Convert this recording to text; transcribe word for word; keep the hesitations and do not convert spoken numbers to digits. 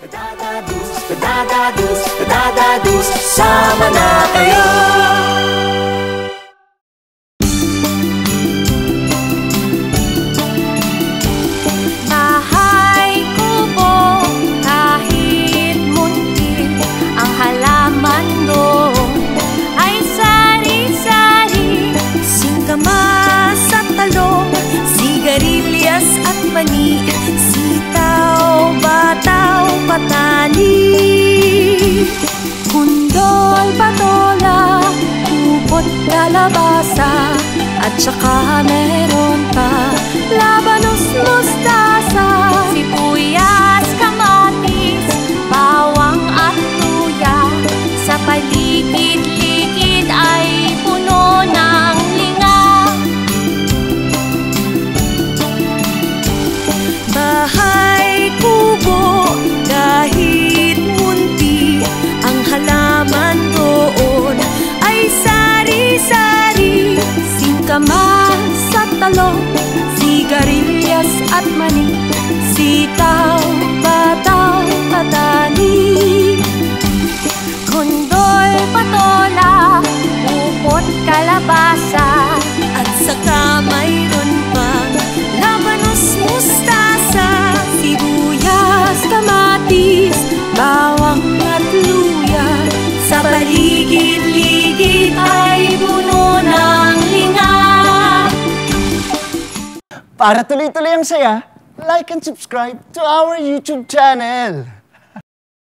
Kadadadus, kadadadus, kadadadus, sama na kayo. Bahay kubo, kahit muntin ang halaman doon ay sari-sari, singkamas at talong, sigarilyas at mani, sitaw, bataw, patani, kundol, patola, kupot, kalabasa, at saka meron pa labanos, mustasa, sibuyas, kamatis, bawang at luya. Sa paligid-ligid ay puno ng linga. Bahay kubo, kahit munti ang halaman doon ay sari-sari, singkamas at talong, sigarilyas at mani, sitaw, bataw, patani, kundol, patola, upot, kalabasa, at saka mayroon pang labanos, mustasa, sibuyas, kamatis, bawang at luya. Sa paligid-ligid ay puno ng linga. Para tuloy-tuloy ang saya, like and subscribe to our YouTube channel.